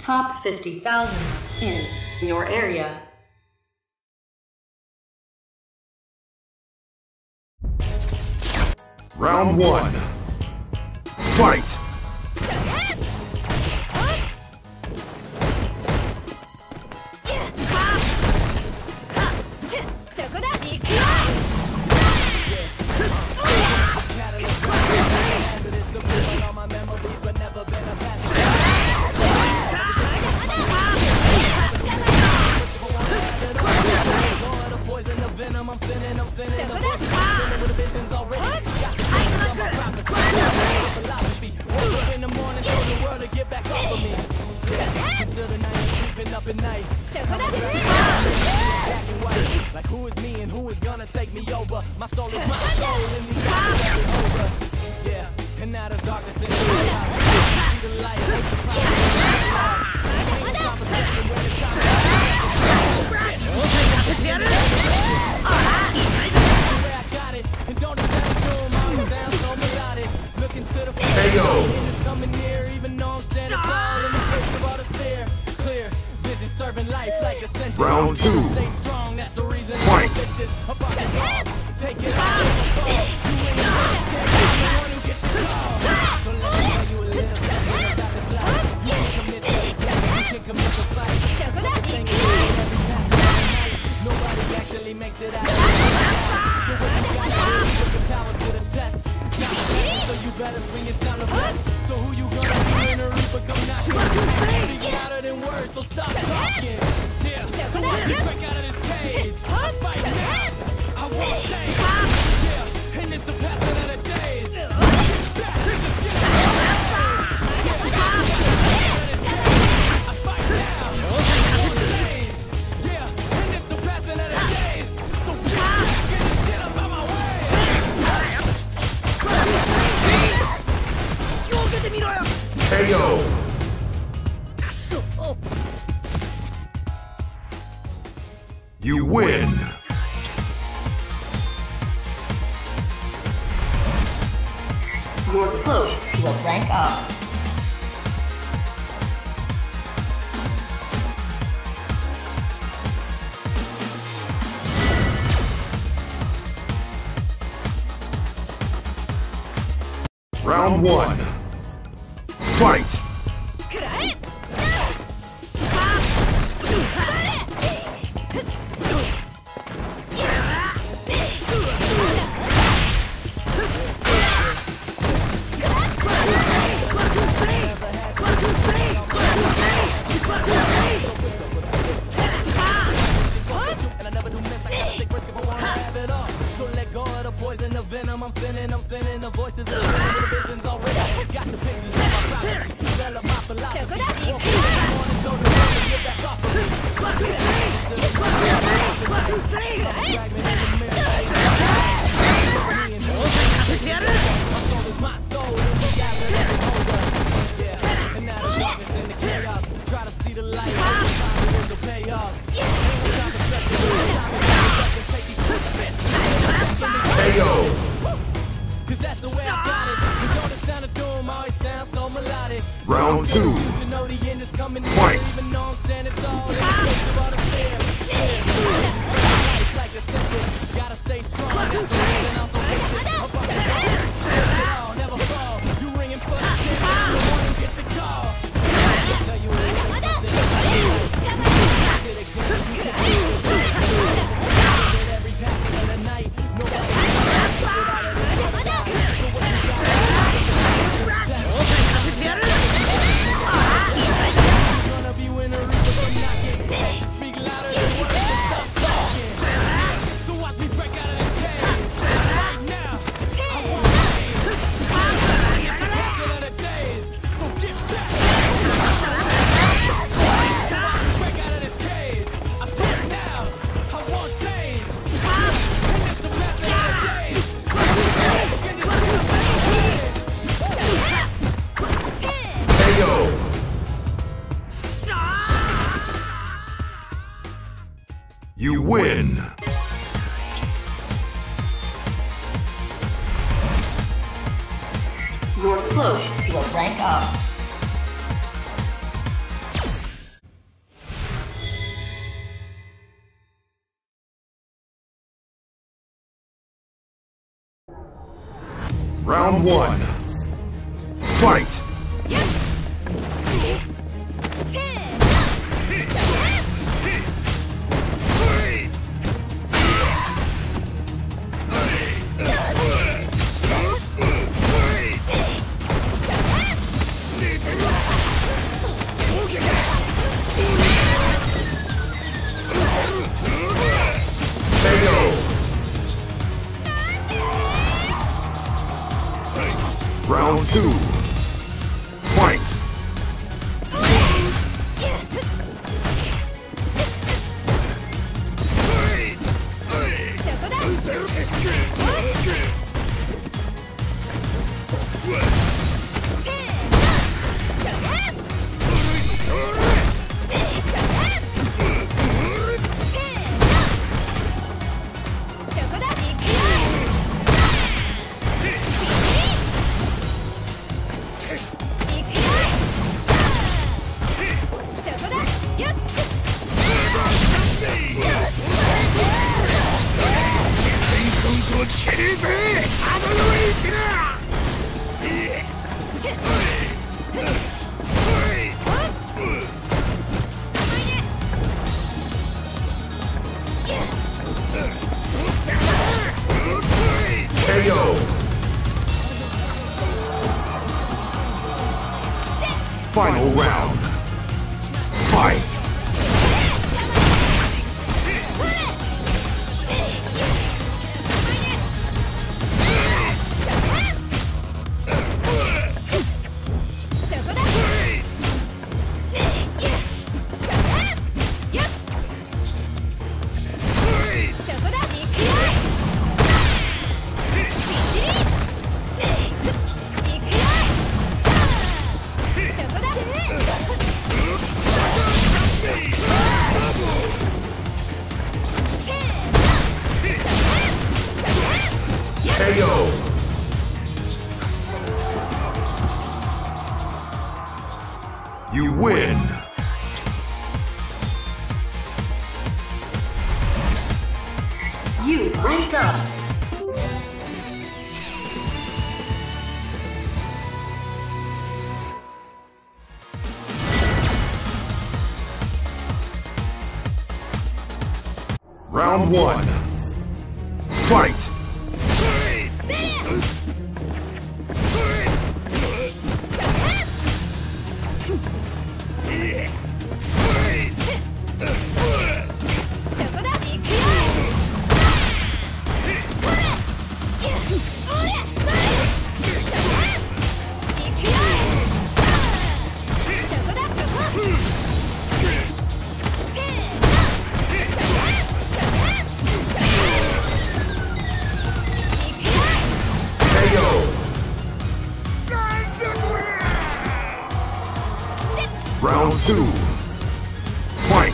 top 50,000 in your area. Round 1. Fight! Like who is me and who is gonna take me over? My soul is my soul in the over. Yeah, and now there's darkness in the eyes. See the light, make the promise. Ain't time for session when it's time I got it, and don't accept the room, I sound so melodic. Looking to the future, and it's coming near, even though I'm standing tall in the face of all this fear. Clear vision, serving life like a sentence. Round 2. Stay strong, that's the reason. Fight! Take it out. You ain't the champion, the one who get the call. So let me tell you a little something about this life. You can commit to the game, you can commit to fight. Everything is every passing of the night. Nobody actually makes it out. So what you gotta do is put the powers to the test. So you better swing your time to best. So who you gonna be when the reaper come knocking? Speak louder than words, so stop talking. Yeah, so watch me break out of this cage. I'm fighting now, I won't change. Yeah, and it's the passing of the days. Get back, just get out. I fight now, I won't change. Yeah, and it's the passing of the days. So get back and just get up out my way. KO! You win! You're close to a rank up. Round 1. Fight! I'm sending the voices of the visions already. Got the pictures of my prophecy. Develop my philosophy. Walk in the morning, told the world to get back off of me. My soul is my soul, and we gather every holder. Yeah, and now there's darkness in the chaos. Try to see the light, every time there is a payoff. Ain't no time for stressing, time to take these two fists. KO! Cause that's the way I got it. You know the sound of doom always sounds so melodic. Round 2. You know the end is coming near, Fight! even though I'm standing tall in the face of all the fear. Life like a sentence, gotta stay strong. That's the reason I'm so vicious. Up on the ball, take it all, never fall. You ringing for the champion, I'm the one who get the call. I'll tell you a little something about you. To the game, you can do it. With every passing of the night, nobody makes it out of this world alive. So what you got? Gonna be when the reaper come knocking. So speak louder than words, so stop talking. So watch me break out of this cage. Right now, I won't change. It's the passing of the days, so get back. So watch me break out of this cage. I fight now, I won't change. And it's the passing of the days, so get back and just get up out of here. KO! You win! You're close to a rank up. Round one. Fight! Round two. Fight! KO! Final round. Fight! KO! You win! You ranked up. Round one. Fight! Round two. Fight!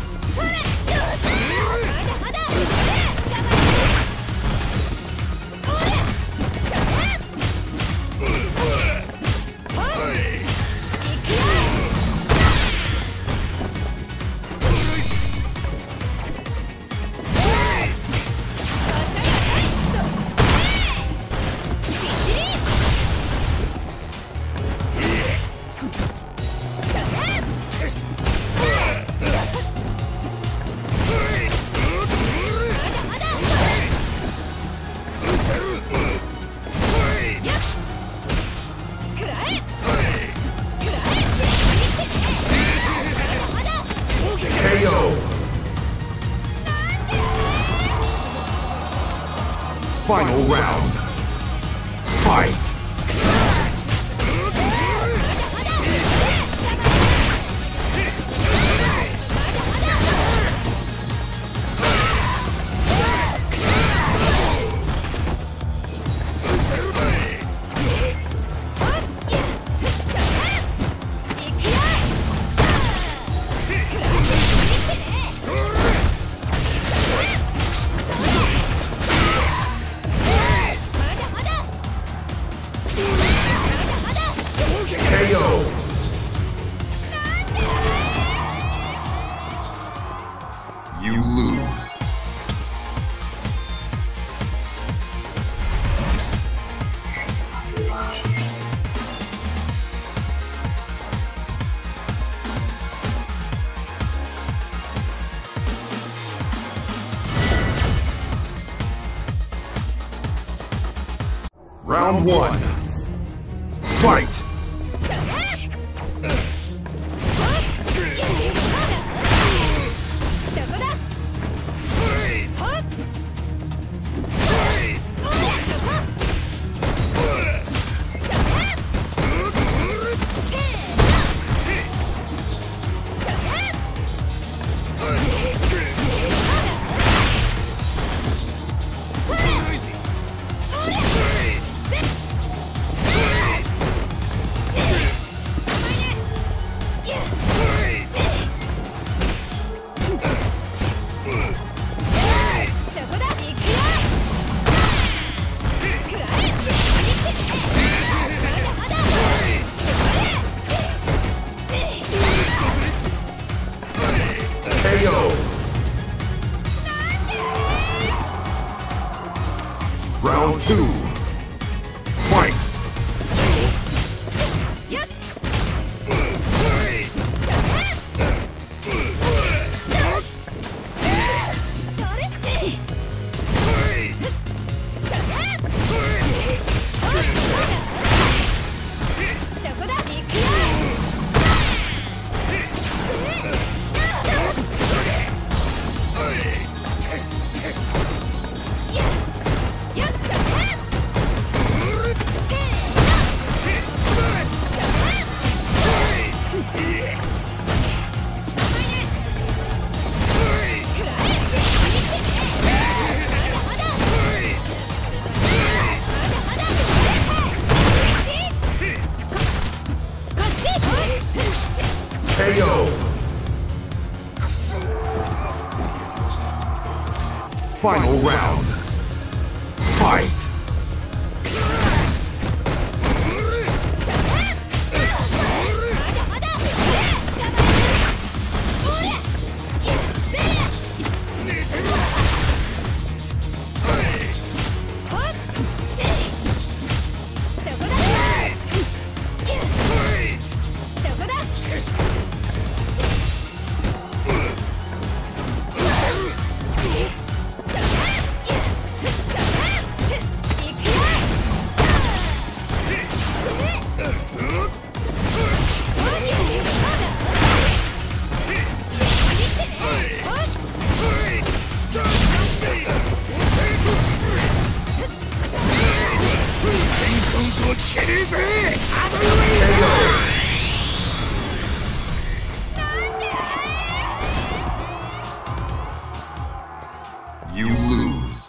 KO! Final round. Fight! KO! You lose. Round one. Fight! Round two. Fight! KO! Final round. Fight! You lose.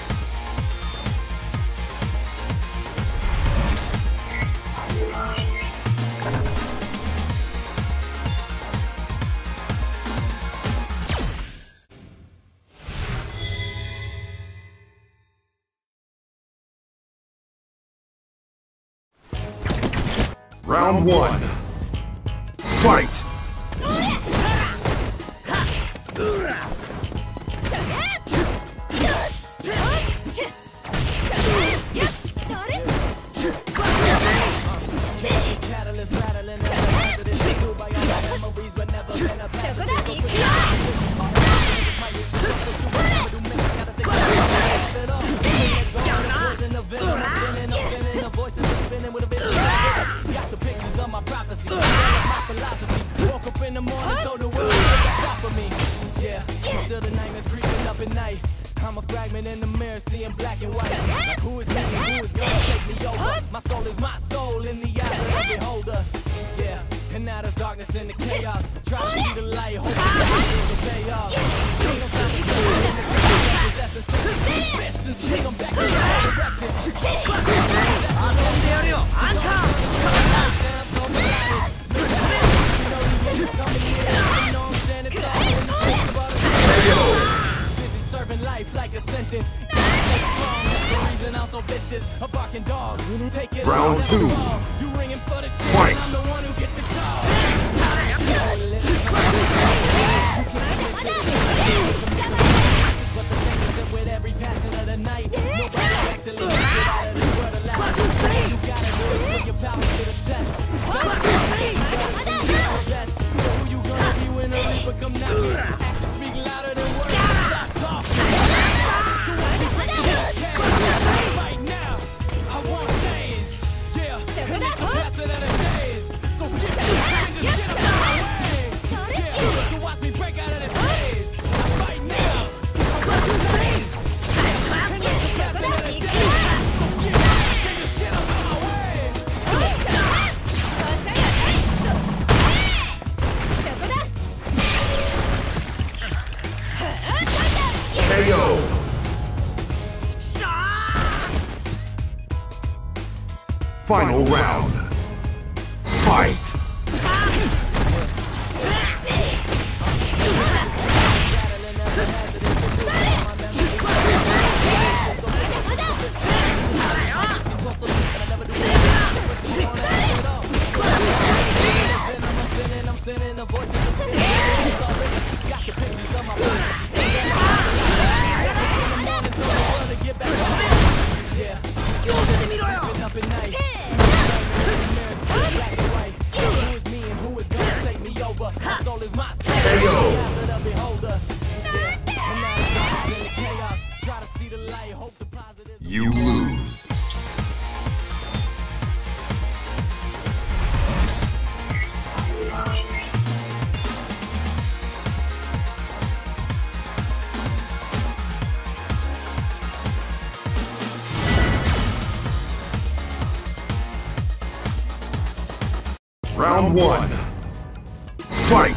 Round one. Fight! Catalyst rattling, hazardous to by all memories, but never been a voices are spinning with a bit of got the pictures of my prophecy, my philosophy. Woke up in the morning, told the world to top of me. Yeah, still the nightmares creeping up at night. I'm a fragment in the mirror, seeing black and white. Like who is me and who is gonna take me over? My soul is my soul in the eyes of the beholder. Yeah, and now there's darkness in the chaos. Try to see the light, hope to pay off. Ain't no time to stop. That's a sin. Best is take them back in the whole direction. Busy serving life like a sentence. So vicious, a barking dog. Take it Round two. You ringing for the Fight. I'm the one who get the call. But the thing is that with every passing of the night, nobody actually makes it out of this world alive. You gotta do is put your powers to the test. So who you gonna be when the reaper come knocking? Actions speak louder than words. Stop talking. So why you bring this right now? I want change. Final round. Fight! You lose. Round one. Fight!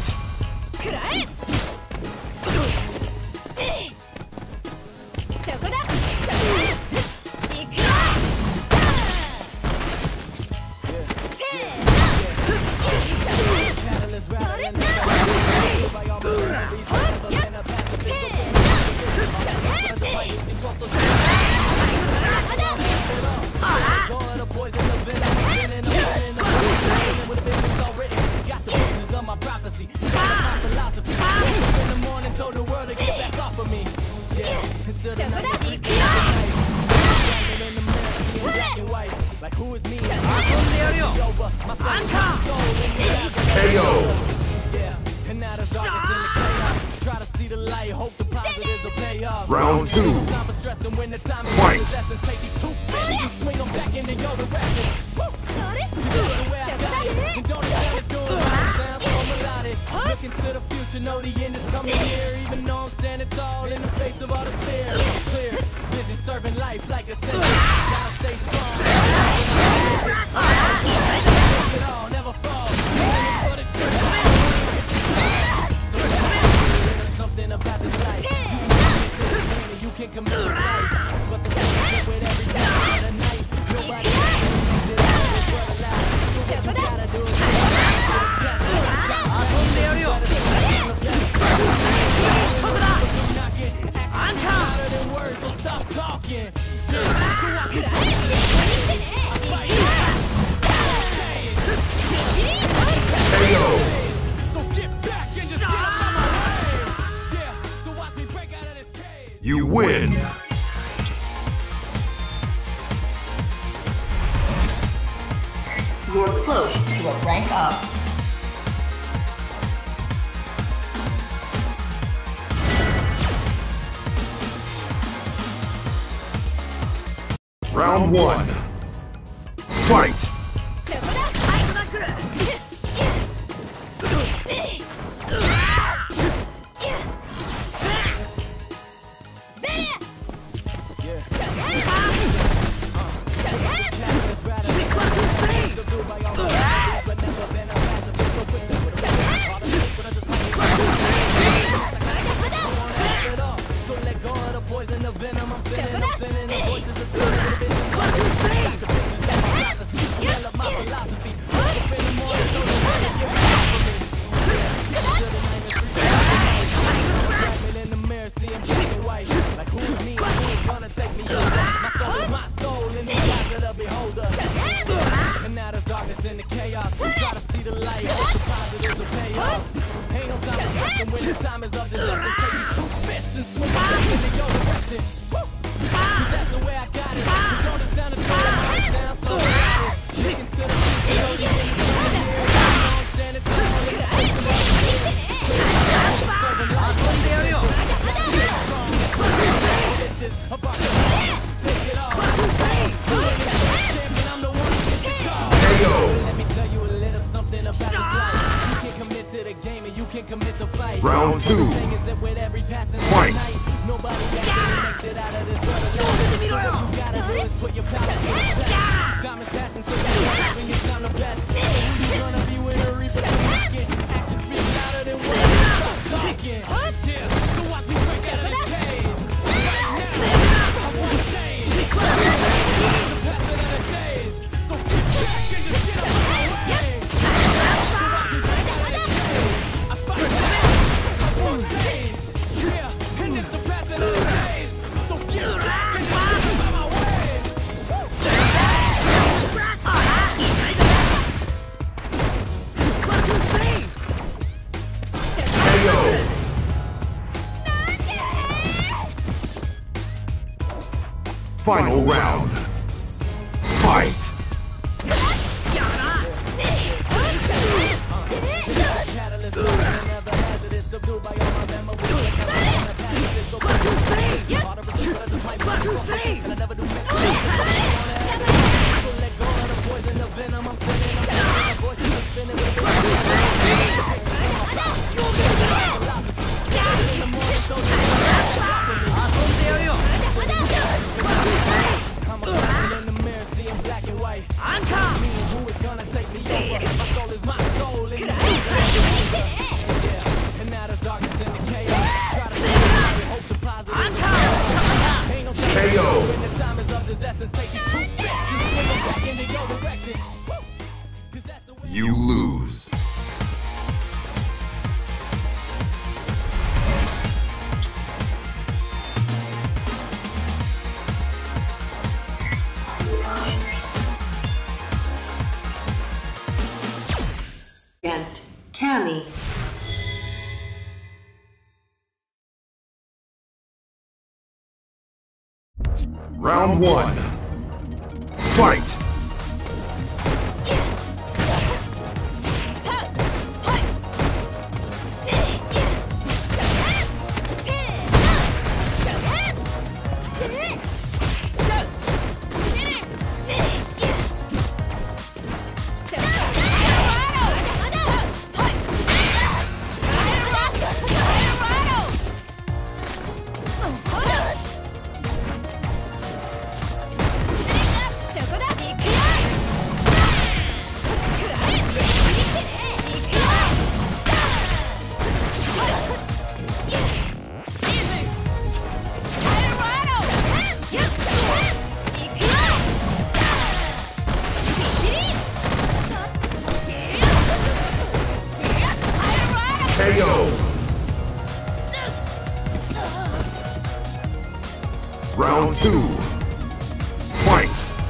Like who is me? KO! Yeah, and now there's darkness in the chaos. Try to see the light, hope the positives will pay off. Round two. Time for stressing when the time is Fight. essence. Take these two fists and swing them back into your direction. Woo! That's the way I got it. And don't sound it doing right. Sounds so melodic. Look into the future, know the end is coming here. Even though I'm standing tall in the face of all the fear. Clear, busy serving life like a sentence. Gotta stay strong. Take it all, never fall. For the truth. So there's something about this life. You can commit to fight, but the thing is with every day of the night, nobody makes it out of this world alive. So what you gotta do is to the test. Actions louder than words, so stop talking. So watch me KO! So get back and just get out of my way. Yeah, so watch me break out of this cage. You win! You're close to a rank up. Round one. Fight! In the chaos, try to see the light. Hope the positives will pay off. Ain't no time to stress, and when the time is up, this essence. Take these two fists and swing them back into your direction. Woo! 'Cause that's the way I got it. You know the sound of the sound so loud. Looking to the future, know the end is coming here. I'm standing tall in the face of all the fear. Serving life, stay strong. This is about to take it all. Champion, I'm the one who gets the call. Let me tell you a little something about this life. You can commit to the game and you can commit to fight. Round two. The thing is that with every passing Fight. night, nobody actually makes it out of this world alone. So what you gotta do is put your powers to the test. Time is passing, so you gotta spend your time the best. So who you gonna be when the reaper can knock it? Actions speak louder than words. Stop talking. Yeah, so watch me break out of this cage. Right now, I wanna change. The passing of the days. So keep Final round. Fight! Catalyst, never hazardous, subdued by all my memories. So hard to resist, but I just might run off. And I never do miss. So let go of the poison, the venom. I'm singing, the voice is spinning with the I'm a in the mirror, seeing black and white. Who is gonna take me over? My soul is my soul. And now there's darkness in the chaos. Try to see the hope to positive. Ain't no KO. when the time is of this essence. Take these two fists and swing them back into your direction. 'Cause that's the way You lose. Against Cammy. Round one. Fight! KO. Round two. Fight!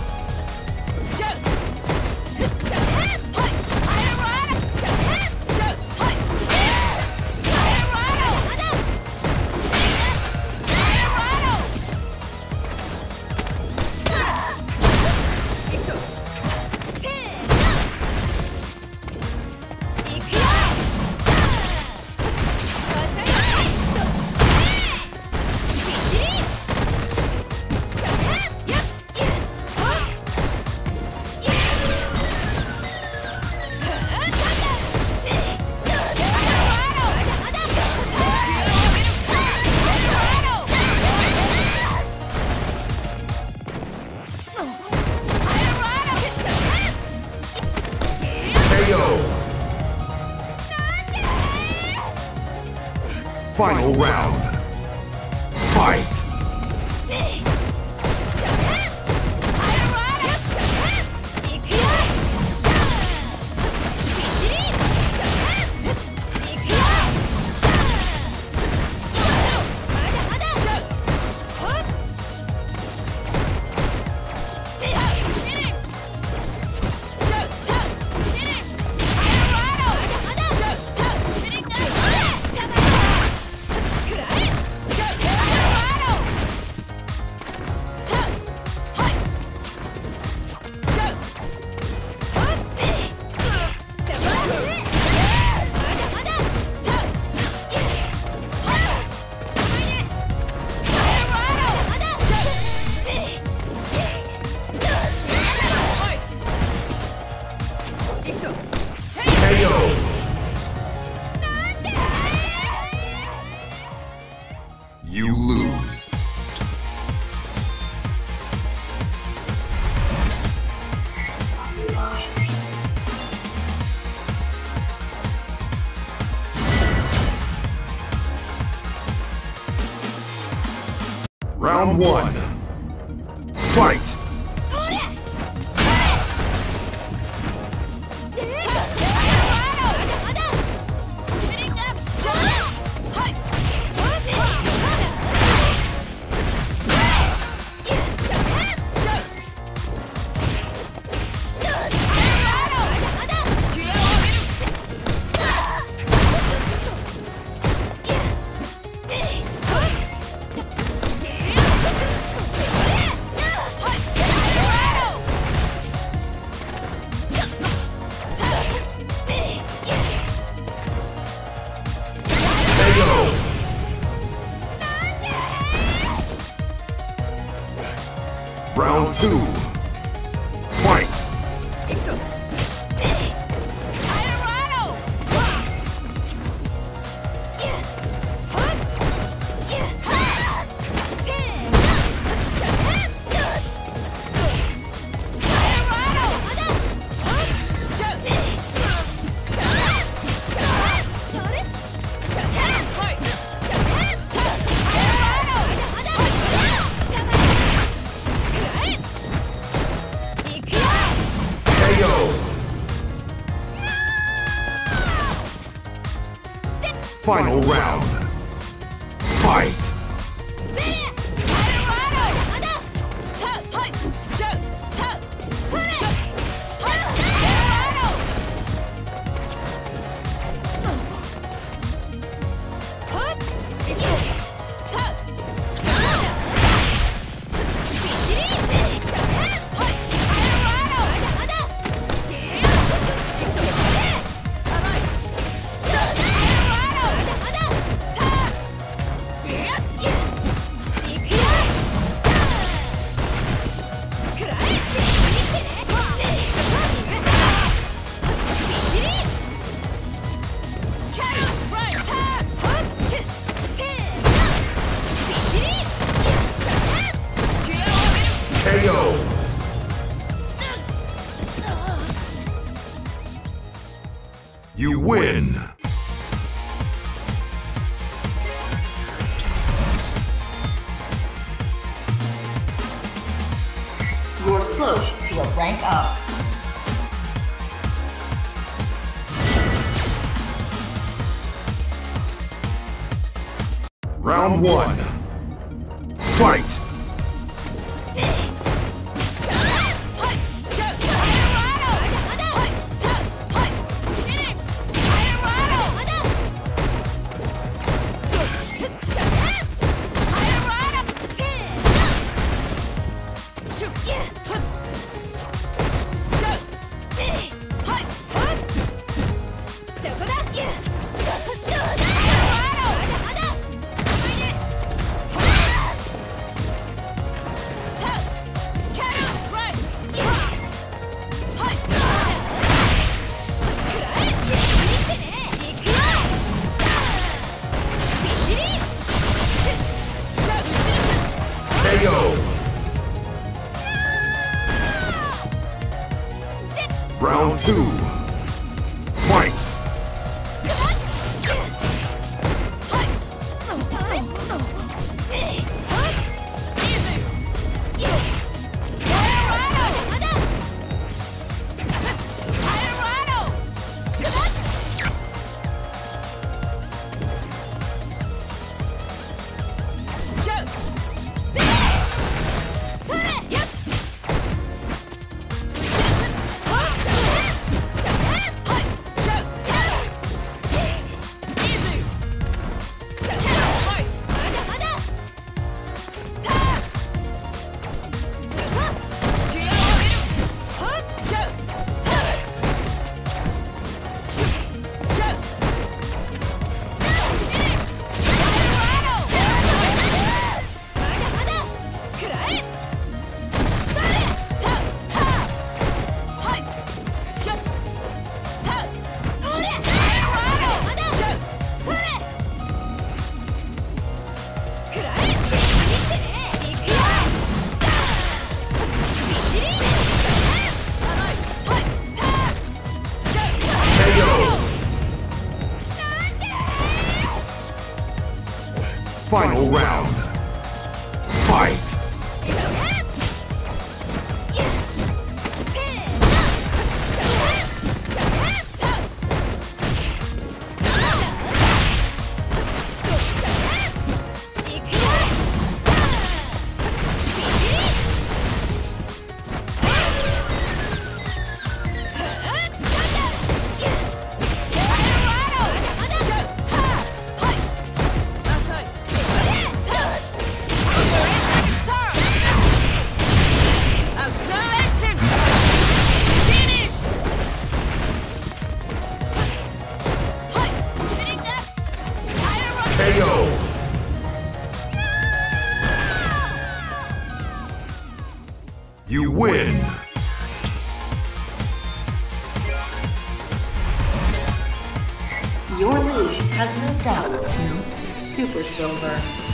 Final round. Fight! You lose. Round one. Fight! KO. Round 2. Fight. Final round. Fight! KO. You win. You're close to a rank up. Round 1. Fight! KO. Round 2. Fight! Final round. Fight! has moved up to Super Silver.